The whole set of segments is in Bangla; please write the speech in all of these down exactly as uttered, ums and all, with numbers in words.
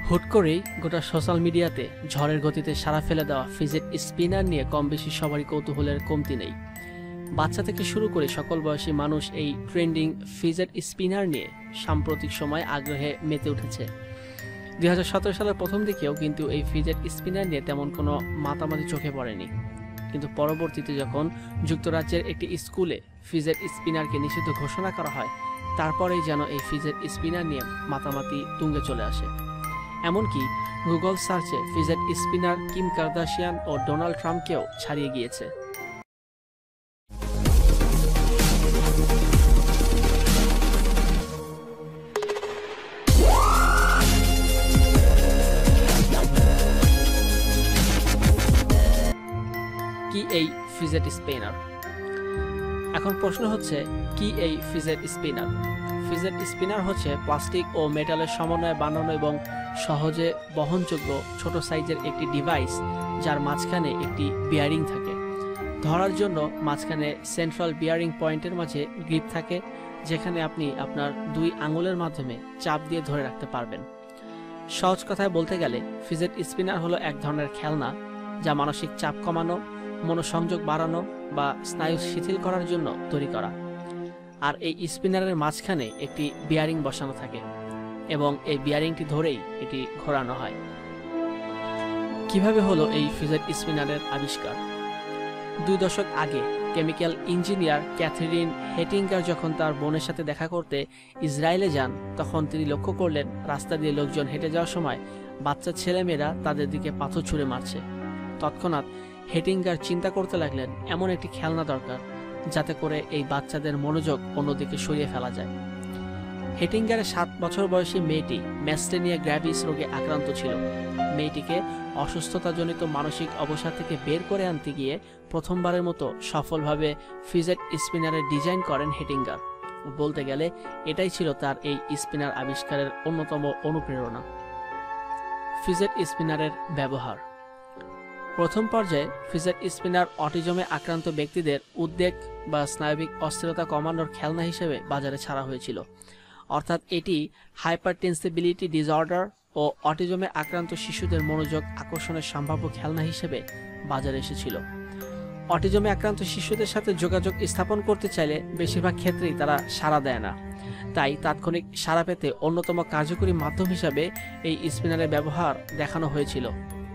হুট করেই গোটা সোশ্যাল মিডিয়াতে ঝড়ের গতিতে সাড়া ফেলে দেওয়া ফিজেট স্পিনার নিয়ে কম বেশি সবারই কৌতূহলের কমতি নেই। বাচ্চা থেকে শুরু করে সকল বয়সী মানুষ এই ট্রেন্ডিং ফিজেট স্পিনার নিয়ে সাম্প্রতিক সময় আগ্রহে মেতে উঠেছে। দুই হাজার সতেরো সালের প্রথম দিকেও কিন্তু এই ফিজেট স্পিনার নিয়ে তেমন কোনো মাতামাতি চোখে পড়েনি, কিন্তু পরবর্তীতে যখন যুক্তরাজ্যের একটি স্কুলে ফিজেট স্পিনারকে নিষিদ্ধ ঘোষণা করা হয়, তারপরেই যেন এই ফিজেট স্পিনার নিয়ে মাতামাতি তুঙ্গে চলে আসে। এমনকি গুগল সার্চে ফিজেট স্পিনার কিম কার্দাশিয়ান ও ডোনাল্ড ট্রাম্পকেও ছাড়িয়ে গিয়েছে। কি এই ফিজেট স্পিনার? এখন প্রশ্ন হচ্ছে, কি এই ফিজেট স্পিনার? ফিজেট স্পিনার হচ্ছে প্লাস্টিক ও মেটালের সমন্বয়ে বানানো এবং সহজে বহনযোগ্য ছোট সাইজের একটি ডিভাইস, যার মাঝখানে একটি বিয়ারিং থাকে। ধরার জন্য মাঝখানে সেন্ট্রাল বিয়ারিং পয়েন্টের মাঝে গ্রিপ থাকে, যেখানে আপনি আপনার দুই আঙুলের মাধ্যমে চাপ দিয়ে ধরে রাখতে পারবেন। সহজ কথায় বলতে গেলে ফিজেট স্পিনার হলো এক ধরনের খেলনা, যা মানসিক চাপ কমানো, মনোসংযোগ বাড়ানো বা স্নায়ু শিথিল করার জন্য তৈরি করা। আর এই স্পিনারের মাঝখানে একটি বিয়ারিং বসানো থাকে এবং এই বিয়ারিংটি ধরেই এটি ঘোরানো হয়। কিভাবে হলো এই ফিজেট স্পিনারের আবিষ্কার? দুই দশক আগে কেমিক্যাল ইঞ্জিনিয়ার ক্যাথরিন হেটিঙ্গার যখন তার বোনের সাথে দেখা করতে ইসরায়েলে যান, তখন তিনি লক্ষ্য করলেন রাস্তা দিয়ে লোকজন হেঁটে যাওয়ার সময় বাচ্চা ছেলেমেয়েরা তাদের দিকে পাথর ছুঁড়ে মারছে। তৎক্ষণাৎ হেটিঙ্গার চিন্তা করতে লাগলেন এমন একটি খেলনা দরকার, যাতে করে এই বাচ্চাদের মনোযোগ অন্যদিকে সরিয়ে ফেলা যায়। হেটিঙ্গারের সাত বছর বয়সী মেয়েটি ম্যাস্টেনিয়া গ্র্যাভিস রোগে আক্রান্ত ছিল। মেয়েটিকে অসুস্থতাজনিত মানসিক অবসাদ থেকে বের করে আনতে গিয়ে প্রথমবারের মতো সফলভাবে ফিজেট স্পিনারের ডিজাইন করেন হেটিঙ্গার। বলতে গেলে এটাই ছিল তার এই স্পিনার আবিষ্কারের অন্যতম অনুপ্রেরণা। ফিজেট স্পিনারের ব্যবহার। প্রথম পর্যায়ে ফিজেট স্পিনার অটিজমে আক্রান্ত ব্যক্তিদের উদ্বেগ বা স্নায়বিক অস্থিরতা কমানোর খেলনা হিসেবে বাজারে ছাড়া হয়েছিল। অর্থাৎ এটি হাইপারটেনসিবিলিটি ডিসঅর্ডার ও অটিজমে আক্রান্ত শিশুদের মনোযোগ আকর্ষণের সম্ভাব্য খেলনা হিসেবে বাজারে এসেছিল। অটিজমে আক্রান্ত শিশুদের সাথে যোগাযোগ স্থাপন করতে চাইলে বেশিরভাগ ক্ষেত্রেই তারা সাড়া দেয় না, তাই তাৎক্ষণিক সাড়া পেতে অন্যতম কার্যকরী মাধ্যম হিসাবে এই স্পিনারের ব্যবহার দেখানো হয়েছিল।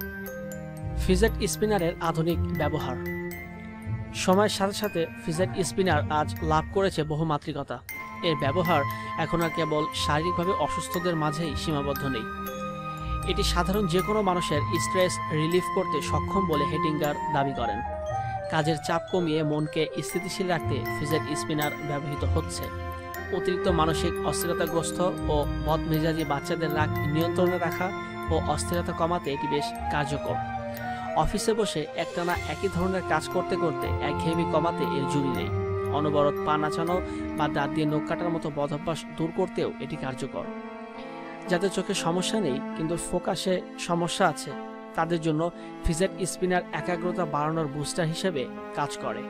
ফিজেট স্পিনারের আধুনিক ব্যবহার। সময়ের সাথে সাথে ফিজেট স্পিনার আজ লাভ করেছে বহুমাত্রিকতা। এর ব্যবহার এখন আর কেবল শারীরিকভাবে অসুস্থদের মাঝেই সীমাবদ্ধ নেই। এটি সাধারণ যে কোনো মানুষের স্ট্রেস রিলিফ করতে সক্ষম বলে হেটিঙ্গার দাবি করেন। কাজের চাপ কমিয়ে মনকে স্থিতিশীল রাখতে ফিজেট স্পিনার ব্যবহৃত হচ্ছে। অতিরিক্ত মানসিক অস্থিরতাগ্রস্ত ও বদমেজাজি বাচ্চাদের রাগ নিয়ন্ত্রণে রাখা ও অস্থিরতা কমাতে এটি বেশ কার্যকর। অফিসে বসে একটানা একই ধরনের কাজ করতে করতে একঘেয়েমি কমাতে এর জুড়ি নেই। অনবরত পা নাচানো বা দাঁত দিয়ে নখ কাটার মতো বদভ্যাস দূর করতেও এটি কার্যকর। যাদের চোখে সমস্যা নেই কিন্তু ফোকাসে সমস্যা আছে, তাদের জন্য ফিজেট স্পিনার একাগ্রতা বাড়ানোর বুস্টার হিসেবে কাজ করে।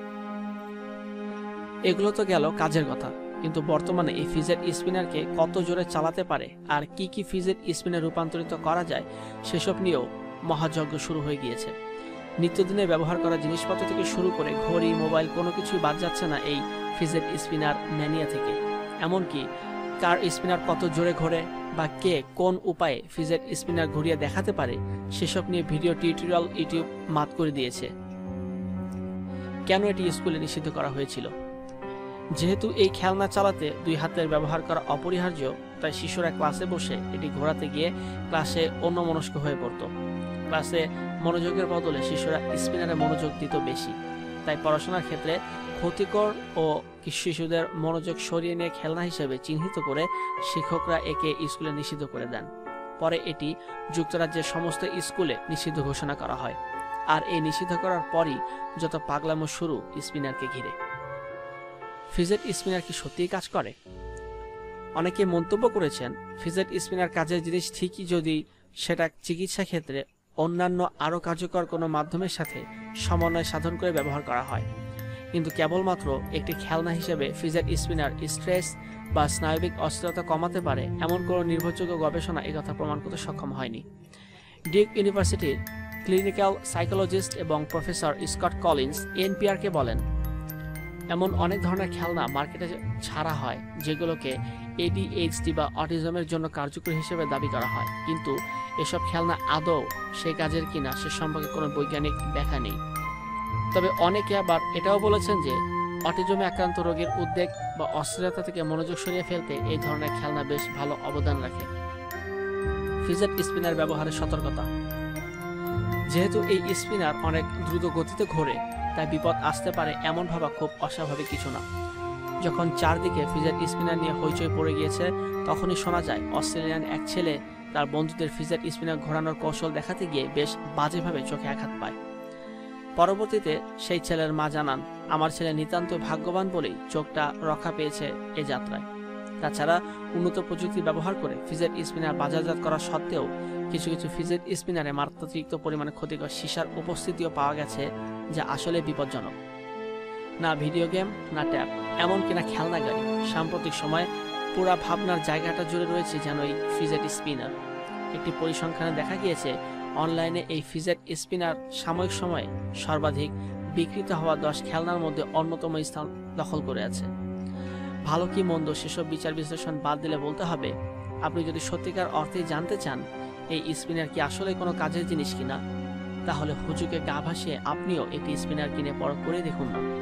এগুলো তো গেল কাজের কথা, কিন্তু বর্তমানে এই ফিজেট স্পিনারকে কত জোরে চালাতে পারে আর কি কি ফিজেট স্পিনার রূপান্তরিত করা যায় সেসব নিয়েও মহাযজ্ঞ শুরু হয়ে গিয়েছে। নিত্যদিনে ব্যবহার করা জিনিসপত্র থেকে শুরু করে ঘড়ি, মোবাইল কোনো কিছুই বাদ যাচ্ছে না এই ফিজেট স্পিনার ম্যানিয়া থেকে। এমনকি কার স্পিনার কত জোরে ঘোরে বা কে কোন উপায়ে ফিজেট স্পিনার ঘুরিয়ে দেখাতে পারে সেসব নিয়ে ভিডিও টিউটোরিয়াল ইউটিউব মাত করে দিয়েছে। কেন এটি স্কুলে নিষিদ্ধ করা হয়েছিল? যেহেতু এই খেলনা চালাতে দুই হাতের ব্যবহার করা অপরিহার্য, তাই শিশুরা ক্লাসে বসে এটি ঘোরাতে গিয়ে ক্লাসে অন্যমনস্ক হয়ে পড়ত। ক্লাসে মনোযোগের বদলে শিশুরা স্পিনারে মনোযোগ দিত বেশি, তাই পড়াশোনার ক্ষেত্রে ক্ষতিকর ও শিশুদের মনোযোগ সরিয়ে নিয়ে খেলনা হিসেবে চিহ্নিত করে শিক্ষকরা একে স্কুলে নিষিদ্ধ করে দেন। পরে এটি যুক্তরাজ্যের সমস্ত স্কুলে নিষিদ্ধ ঘোষণা করা হয়। আর এই নিষিদ্ধ করার পরই যত পাগলামো শুরু স্পিনারকে ঘিরে। ফিজেট স্পিনার কি সত্যিই কাজ করে? অনেকে মন্তব্য করেছেন, ফিজেট স্পিনার কাজের জিনিস ঠিকই, যদি সেটা চিকিৎসা ক্ষেত্রে অন্যান্য আরও কার্যকর কোনো মাধ্যমের সাথে সমন্বয় সাধন করে ব্যবহার করা হয়। কিন্তু কেবলমাত্র একটি খেলনা হিসেবে ফিজেট স্পিনার স্ট্রেস বা স্নায়বিক অস্থিরতা কমাতে পারে এমন কোনো নির্ভরযোগ্য গবেষণা একথা প্রমাণ করতে সক্ষম হয়নি। ডিউক ইউনিভার্সিটির ক্লিনিক্যাল সাইকোলজিস্ট এবং প্রফেসর স্কট কলিন্স এনপিআরকে বলেন, এমন অনেক ধরনের খেলনা মার্কেটে ছাড়া হয় যেগুলোকে এডিএইচডি বা অটিজমের জন্য কার্যকরী হিসেবে দাবি করা হয়, কিন্তু এসব খেলনা আদৌ সেই কাজের কিনা সে সম্পর্কে কোনো বৈজ্ঞানিক ব্যাখ্যা নেই। তবে অনেকে আবার এটাও বলেছেন যে অটিজমে আক্রান্ত রোগীর উদ্বেগ বা অস্থিরতা থেকে মনোযোগ সরিয়ে ফেলতে এই ধরনের খেলনা বেশ ভালো অবদান রাখে। ফিজেট স্পিনার ব্যবহারের সতর্কতা। যেহেতু এই স্পিনার অনেক দ্রুত গতিতে ঘোরে, তাই বিপদ আসতে পারে এমন ভাবা খুব অস্বাভাবিক কিছু না। যখন চারদিকে ফিজেট স্পিনার নিয়ে হইচই পড়ে গিয়েছে, তখনই শোনা যায় অস্ট্রেলিয়ান এক ছেলে তার বন্ধুদের ফিজেট স্পিনার ঘোরানোর কৌশল দেখাতে গিয়ে বেশ বাজেভাবে চোখে আঘাত পায়। পরবর্তীতে সেই ছেলের মা জানান, আমার ছেলে নিতান্ত ভাগ্যবান বলেই চোখটা রক্ষা পেয়েছে এ যাত্রায়। তাছাড়া উন্নত প্রযুক্তি ব্যবহার করে ফিজেট স্পিনার বাজারজাত করা সত্ত্বেও কিছু কিছু ফিজেট স্পিনারে মাত্রাতিরিক্ত পরিমাণে ক্ষতিকর সীসার উপস্থিতিও পাওয়া গেছে, যা আসলে বিপজ্জনক। না ভিডিও গেম, না ট্যাব, এমনকি না খেলনা গাড়ি, সাম্প্রতিক সময়ে পুরা ভাবনার জায়গাটা জুড়ে রয়েছে যেন এই ফিজেট স্পিনার। একটি পরিসংখ্যানে দেখা গিয়েছে অনলাইনে এই ফিজেট স্পিনার সাময়িক সময়ে সর্বাধিক বিক্রিত হওয়া দশ খেলনার মধ্যে অন্যতম স্থান দখল করে আছে। ভালো কি মন্দ সেসব বিচার বিশ্লেষণ বাদ দিলে বলতে হবে, আপনি যদি সত্যিকার অর্থে জানতে চান এই স্পিনার কি আসলে কোনো কাজের জিনিস কিনা, তাহলে হুজুকে গা ভাসিয়ে আপনিও একটি স্পিনার কিনে পরখ করে দেখুন না।